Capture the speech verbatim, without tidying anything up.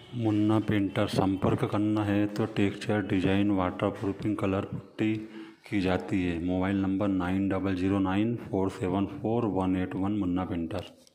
Munna painter. संपर्क करना है तो texture design waterproofing colour putty की जाती है। Mobile number nine double zero nine four seven four one eight one. Munna painter.